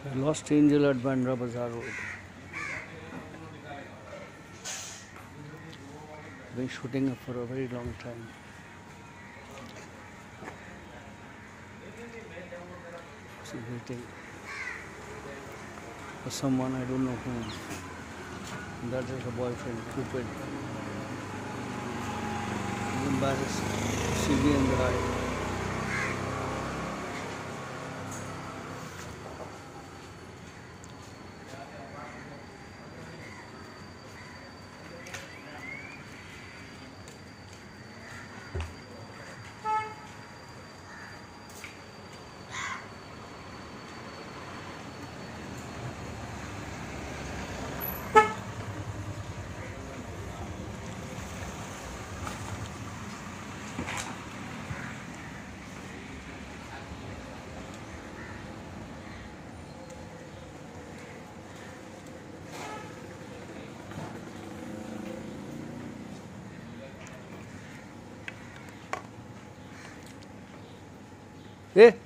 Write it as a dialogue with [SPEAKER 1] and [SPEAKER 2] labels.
[SPEAKER 1] I lost Angel at Bandra Bazar Road. Been shooting her for a very long time. She's waiting for someone, I don't know whom. That is her boyfriend, Cupid. He's embarrassed. See me in the eye. Hey!